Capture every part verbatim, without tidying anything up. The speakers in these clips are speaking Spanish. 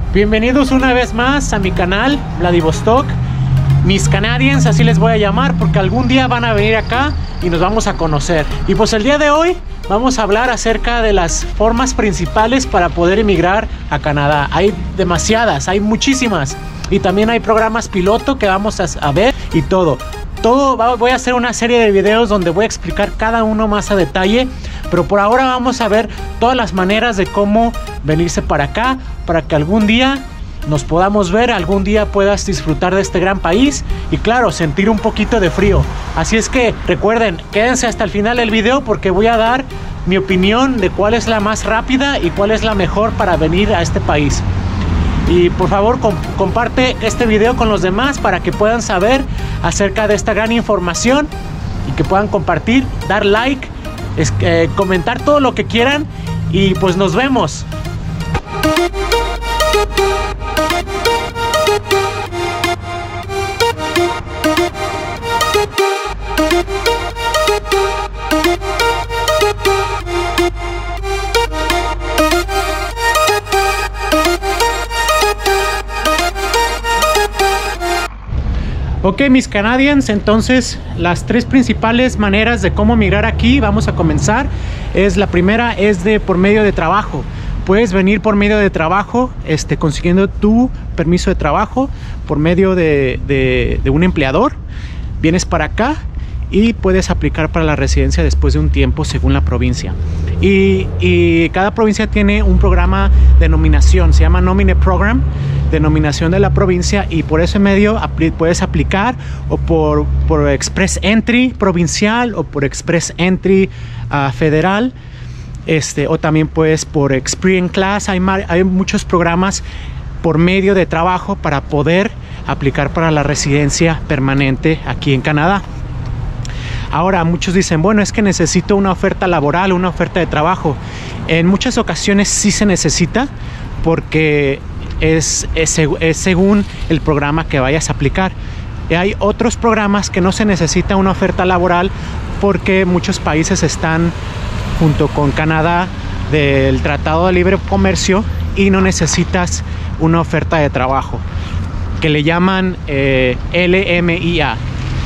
Bienvenidos una vez más a mi canal Vladivostok, Miss Canadians, así les voy a llamar porque algún día van a venir acá y nos vamos a conocer. Y pues el día de hoy vamos a hablar acerca de las formas principales para poder emigrar a Canadá. Hay demasiadas, hay muchísimas, y también hay programas piloto que vamos a ver y todo. Todo voy a hacer una serie de videos donde voy a explicar cada uno más a detalle, pero por ahora vamos a ver todas las maneras de cómo venirse para acá, para que algún día nos podamos ver, algún día puedas disfrutar de este gran país y claro, sentir un poquito de frío. Así es que recuerden, quédense hasta el final del video porque voy a dar mi opinión de cuál es la más rápida y cuál es la mejor para venir a este país. Y por favor comp comparte este video con los demás para que puedan saber acerca de esta gran información y que puedan compartir, dar like, es, eh, comentar todo lo que quieran y pues nos vemos. Ok, mis Canadians, entonces las tres principales maneras de cómo migrar aquí, vamos a comenzar. Es la primera es de por medio de trabajo. Puedes venir por medio de trabajo, este, consiguiendo tu permiso de trabajo por medio de, de, de un empleador. Vienes para acá y puedes aplicar para la residencia después de un tiempo según la provincia. Y, y cada provincia tiene un programa de nominación, se llama Nomine Program, de nominación de la provincia, y por ese medio apl puedes aplicar o por, por Express Entry provincial o por Express Entry uh, federal, este, o también puedes por Experience Class. Hay, hay muchos programas por medio de trabajo para poder aplicar para la residencia permanente aquí en Canadá. Ahora muchos dicen, bueno, es que necesito una oferta laboral, una oferta de trabajo. En muchas ocasiones sí se necesita porque es, es, es según el programa que vayas a aplicar. Y hay otros programas que no se necesita una oferta laboral porque muchos países están junto con Canadá del Tratado de Libre Comercio y no necesitas una oferta de trabajo, que le llaman eh, L M I A.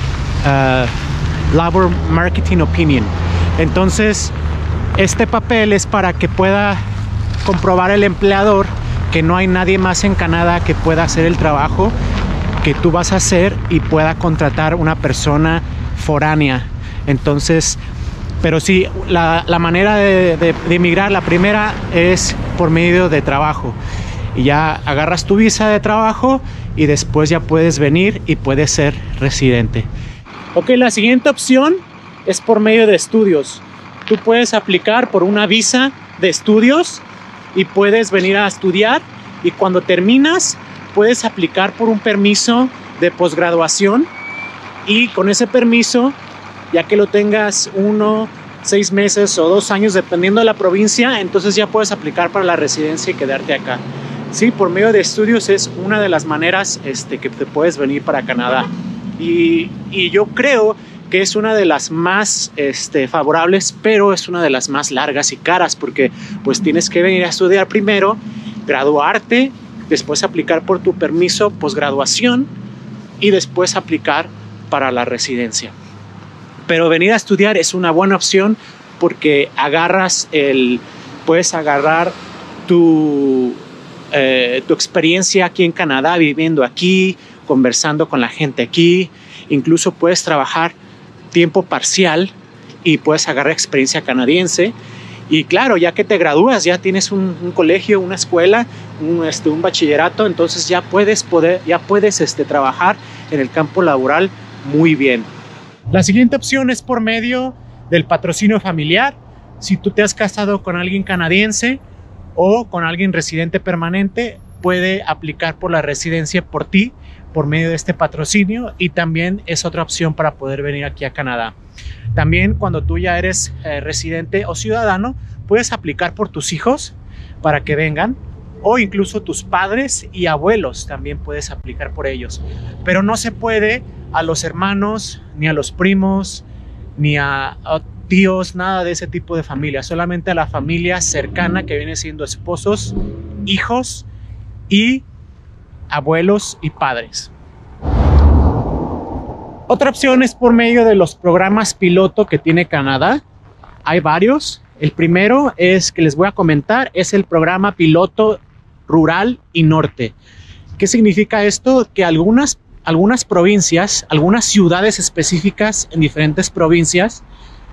Uh, Labor Marketing Opinion. Entonces este papel es para que pueda comprobar el empleador que no hay nadie más en Canadá que pueda hacer el trabajo que tú vas a hacer y pueda contratar una persona foránea. Entonces, pero sí, la, la manera de, de, de emigrar, la primera es por medio de trabajo, y ya agarras tu visa de trabajo y después ya puedes venir y puedes ser residente. Ok, la siguiente opción es por medio de estudios. Tú puedes aplicar por una visa de estudios y puedes venir a estudiar, y cuando terminas puedes aplicar por un permiso de posgraduación, y con ese permiso, ya que lo tengas uno, seis meses o dos años dependiendo de la provincia, entonces ya puedes aplicar para la residencia y quedarte acá. Sí, por medio de estudios es una de las maneras este, que te puedes venir para Canadá. Y, y yo creo que es una de las más este, favorables, pero es una de las más largas y caras, porque pues tienes que venir a estudiar primero, graduarte, después aplicar por tu permiso posgraduación y después aplicar para la residencia. Pero venir a estudiar es una buena opción porque agarras el, puedes agarrar tu, eh, tu experiencia aquí en Canadá, viviendo aquí, conversando con la gente aquí. Incluso puedes trabajar tiempo parcial y puedes agarrar experiencia canadiense. Y claro, ya que te gradúas, ya tienes un, un colegio, una escuela, un, este, un bachillerato, entonces ya puedes, poder, ya puedes este, trabajar en el campo laboral muy bien. La siguiente opción es por medio del patrocinio familiar. Si tú te has casado con alguien canadiense o con alguien residente permanente, puede aplicar por la residencia por ti por medio de este patrocinio, y también es otra opción para poder venir aquí a Canadá. También cuando tú ya eres eh, residente o ciudadano, puedes aplicar por tus hijos para que vengan, o incluso tus padres y abuelos también puedes aplicar por ellos. Pero no se puede a los hermanos, ni a los primos, ni a, a tíos, nada de ese tipo de familia, solamente a la familia cercana que viene siendo esposos, hijos y abuelos y padres. Otra opción es por medio de los programas piloto que tiene Canadá. Hay varios. El primero es que les voy a comentar, es el programa piloto rural y norte. ¿Qué significa esto? Que algunas, algunas provincias, algunas ciudades específicas en diferentes provincias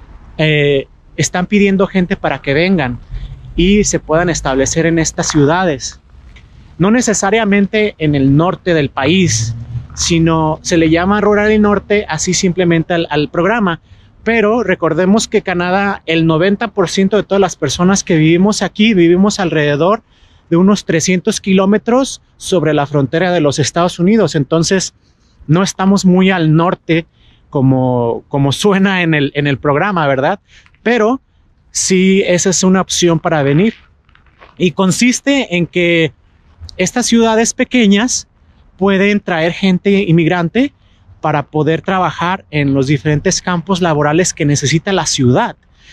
eh, están pidiendo gente para que vengan y se puedan establecer en estas ciudades. No necesariamente en el norte del país, sino se le llama rural y norte así simplemente al, al programa. Pero recordemos que Canadá, el noventa por ciento de todas las personas que vivimos aquí, vivimos alrededor de unos trescientos kilómetros sobre la frontera de los Estados Unidos. Entonces, no estamos muy al norte como, como suena en el, en el programa, ¿verdad? Pero sí, esa es una opción para venir. Y consiste en que estas ciudades pequeñas pueden traer gente inmigrante para poder trabajar en los diferentes campos laborales que necesita la ciudad.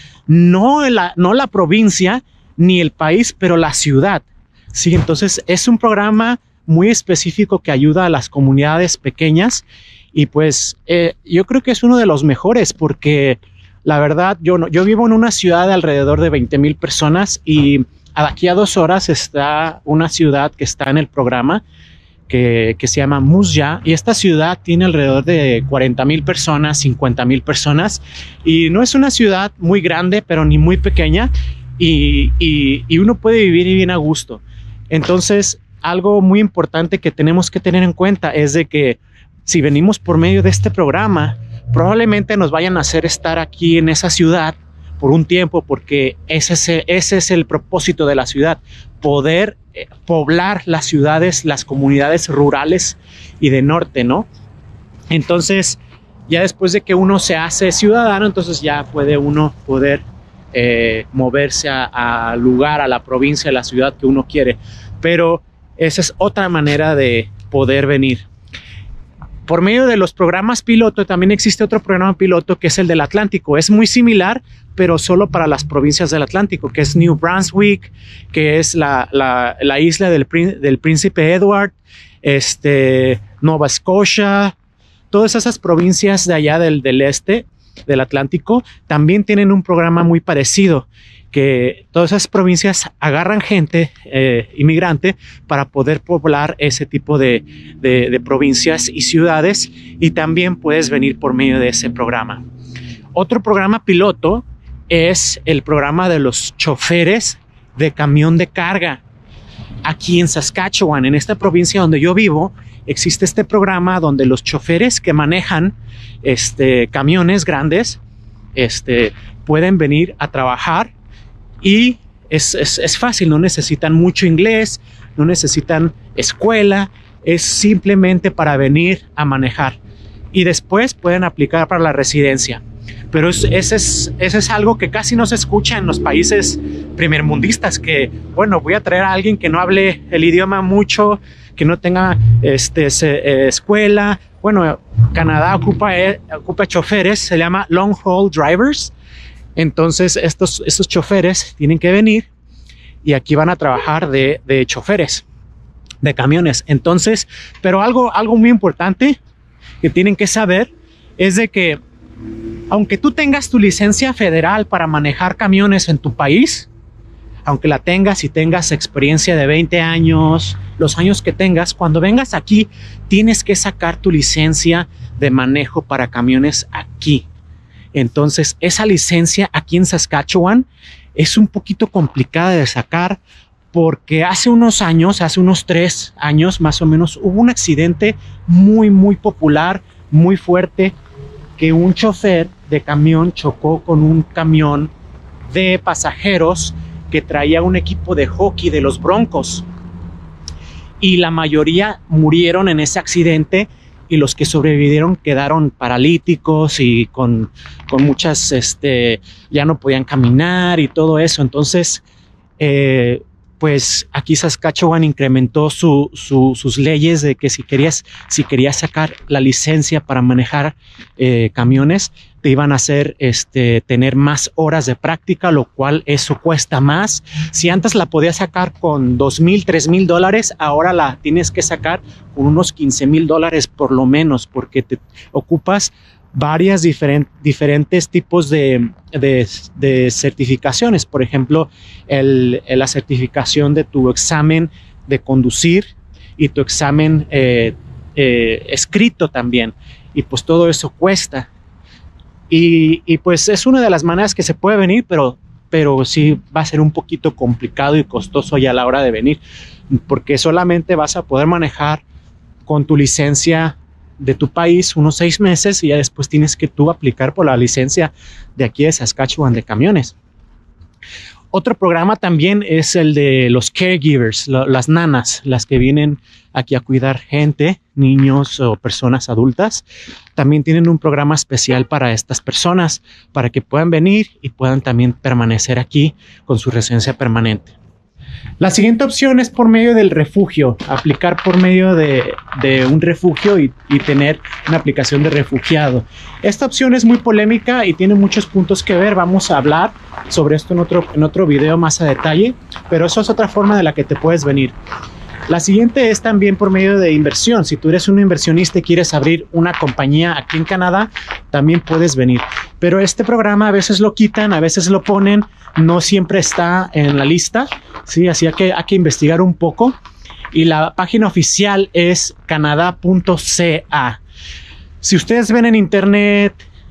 No la, no la provincia ni el país, pero la ciudad. Sí, entonces es un programa muy específico que ayuda a las comunidades pequeñas y pues eh, yo creo que es uno de los mejores porque la verdad yo, no, yo vivo en una ciudad de alrededor de veinte mil personas y aquí a dos horas está una ciudad que está en el programa Que, que se llama Musya, y esta ciudad tiene alrededor de cuarenta mil personas, cincuenta mil personas, y no es una ciudad muy grande, pero ni muy pequeña, y, y, y uno puede vivir bien a gusto. Entonces, algo muy importante que tenemos que tener en cuenta es de que si venimos por medio de este programa, probablemente nos vayan a hacer estar aquí en esa ciudad por un tiempo, porque ese es el, ese es el propósito de la ciudad, poder eh, poblar las ciudades, las comunidades rurales y de norte, ¿no? Entonces, ya después de que uno se hace ciudadano, entonces ya puede uno poder eh, moverse al lugar, a la provincia, a la ciudad que uno quiere. Pero esa es otra manera de poder venir. Por medio de los programas piloto, también existe otro programa piloto que es el del Atlántico. Es muy similar, pero solo para las provincias del Atlántico, que es New Brunswick, que es la, la, la isla del, del Príncipe Edward, este, Nova Scotia, todas esas provincias de allá del, del este del Atlántico también tienen un programa muy parecido, que todas esas provincias agarran gente eh, inmigrante para poder poblar ese tipo de, de, de provincias y ciudades, y también puedes venir por medio de ese programa. Otro programa piloto es el programa de los choferes de camión de carga. Aquí en Saskatchewan, en esta provincia donde yo vivo, existe este programa donde los choferes que manejan este, camiones grandes este, pueden venir a trabajar. Y es, es, es fácil, no necesitan mucho inglés, no necesitan escuela, es simplemente para venir a manejar. Y después pueden aplicar para la residencia. Pero es, ese, es, ese es algo que casi no se escucha en los países primermundistas, que, bueno, voy a traer a alguien que no hable el idioma mucho, que no tenga este, se, eh, escuela. Bueno, Canadá ocupa, eh, ocupa choferes, se llama long haul drivers. Entonces estos, estos choferes tienen que venir y aquí van a trabajar de, de choferes de camiones. Entonces, pero algo, algo muy importante que tienen que saber es de que aunque tú tengas tu licencia federal para manejar camiones en tu país, aunque la tengas y tengas experiencia de veinte años, los años que tengas, cuando vengas aquí tienes que sacar tu licencia de manejo para camiones aquí. Entonces, esa licencia aquí en Saskatchewan es un poquito complicada de sacar porque hace unos años, hace unos tres años más o menos, hubo un accidente muy, muy popular, muy fuerte, que un chofer de camión chocó con un camión de pasajeros que traía un equipo de hockey de los Broncos. Y la mayoría murieron en ese accidente, y los que sobrevivieron quedaron paralíticos y con, con muchas, este, ya no podían caminar y todo eso. Entonces, eh, pues aquí Saskatchewan incrementó su, su, sus leyes de que si querías, si querías sacar la licencia para manejar eh, camiones, te iban a hacer este, tener más horas de práctica, lo cual eso cuesta más. Si antes la podías sacar con dos mil, tres mil dólares, ahora la tienes que sacar con unos quince mil dólares por lo menos, porque te ocupas varias diferent, diferentes tipos de, de, de certificaciones. Por ejemplo, el, la certificación de tu examen de conducir y tu examen eh, eh, escrito también. Y pues todo eso cuesta. Y, y pues es una de las maneras que se puede venir, pero, pero sí va a ser un poquito complicado y costoso ya a la hora de venir, porque solamente vas a poder manejar con tu licencia de tu país unos seis meses y ya después tienes que tú aplicar por la licencia de aquí de Saskatchewan de camiones. Otro programa también es el de los caregivers, lo, las nanas, las que vienen aquí a cuidar gente, niños o personas adultas. También tienen un programa especial para estas personas, para que puedan venir y puedan también permanecer aquí con su residencia permanente. La siguiente opción es por medio del refugio, aplicar por medio de, de un refugio y, y tener una aplicación de refugiado. Esta opción es muy polémica y tiene muchos puntos que ver. Vamos a hablar sobre esto en otro, en otro video más a detalle, pero eso es otra forma de la que te puedes venir. La siguiente es también por medio de inversión. Si tú eres un inversionista y quieres abrir una compañía aquí en Canadá, también puedes venir. Pero este programa a veces lo quitan, a veces lo ponen, no siempre está en la lista, ¿sí? Así que hay que investigar un poco. Y la página oficial es canadá punto c a. Si ustedes ven en internet,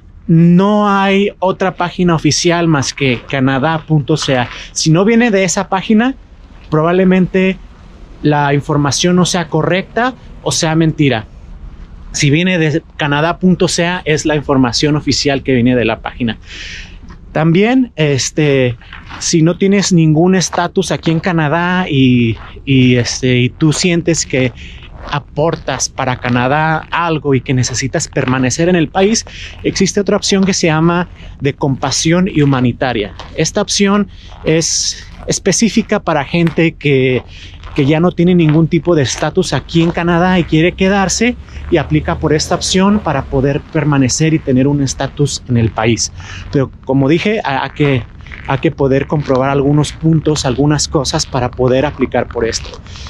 no hay otra página oficial más que canadá punto c a. Si no viene de esa página, probablemente la información no sea correcta o sea mentira. Si viene de canadá punto c a, es la información oficial que viene de la página. También, este, si no tienes ningún estatus aquí en Canadá y, y, este, y tú sientes que aportas para Canadá algo y que necesitas permanecer en el país, existe otra opción que se llama de compasión y humanitaria. Esta opción es específica para gente que que ya no tiene ningún tipo de estatus aquí en Canadá y quiere quedarse, y aplica por esta opción para poder permanecer y tener un estatus en el país. Pero como dije, hay que, hay que poder comprobar algunos puntos, algunas cosas para poder aplicar por esto.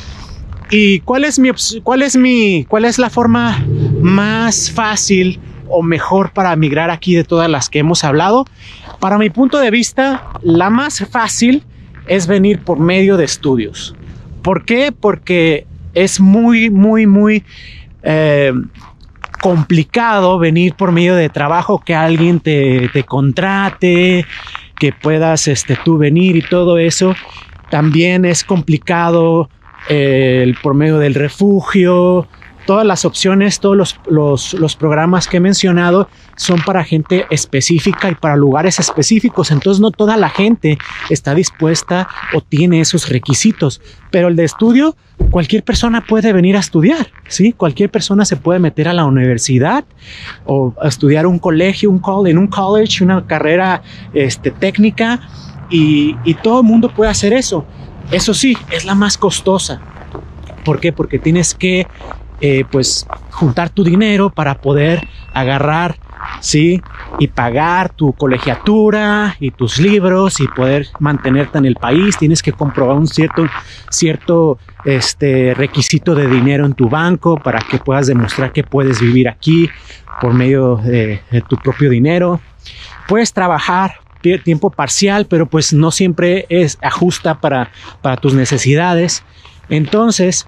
¿Y cuál es mi, cuál es mi, cuál es la forma más fácil o mejor para migrar aquí de todas las que hemos hablado? Para mi punto de vista, la más fácil es venir por medio de estudios. ¿Por qué? Porque es muy, muy, muy eh, complicado venir por medio de trabajo, que alguien te, te contrate, que puedas este, tú venir y todo eso. También es complicado eh, el por medio del refugio. Todas las opciones, todos los, los, los programas que he mencionado son para gente específica y para lugares específicos. Entonces no toda la gente está dispuesta o tiene esos requisitos. Pero el de estudio, cualquier persona puede venir a estudiar, ¿sí? Cualquier persona se puede meter a la universidad o a estudiar un colegio, un col- en un college, una carrera este, técnica, y, y todo el mundo puede hacer eso. Eso sí, es la más costosa. ¿Por qué? Porque tienes que Eh, pues juntar tu dinero para poder agarrar, sí, y pagar tu colegiatura y tus libros y poder mantenerte en el país. Tienes que comprobar un cierto, cierto este, requisito de dinero en tu banco para que puedas demostrar que puedes vivir aquí por medio de, de tu propio dinero. Puedes trabajar tiempo parcial, pero pues no siempre es ajusta para, para tus necesidades. Entonces,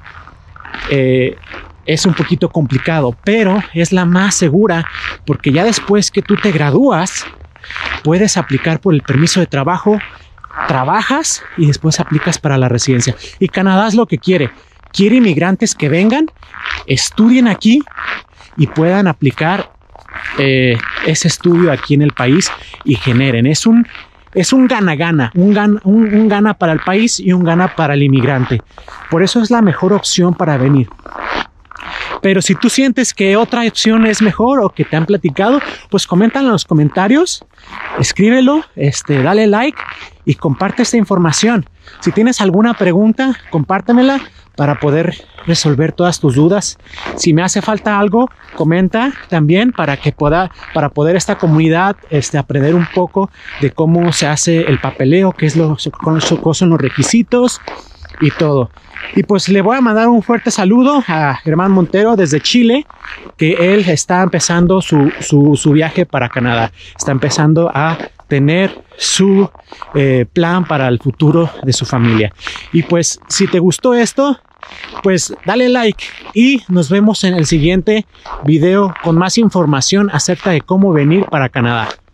eh, es un poquito complicado, pero es la más segura, porque ya después que tú te gradúas, puedes aplicar por el permiso de trabajo, trabajas y después aplicas para la residencia. Y Canadá es lo que quiere. Quiere inmigrantes que vengan, estudien aquí y puedan aplicar eh, ese estudio aquí en el país y generen. Es un Es un gana-gana, un gana, un, un gana para el país y un gana para el inmigrante. Por eso es la mejor opción para venir. Pero si tú sientes que otra opción es mejor o que te han platicado, pues comenta en los comentarios, escríbelo, este, dale like y comparte esta información. Si tienes alguna pregunta, compártemela para poder resolver todas tus dudas. Si me hace falta algo, comenta también para que pueda, para poder esta comunidad este, aprender un poco de cómo se hace el papeleo, qué es lo cuáles son los requisitos y todo. Y pues le voy a mandar un fuerte saludo a Germán Montero desde Chile, que él está empezando su, su, su viaje para Canadá. Está empezando a tener su eh, plan para el futuro de su familia. Y pues si te gustó esto, pues dale like y nos vemos en el siguiente video con más información acerca de cómo venir para Canadá.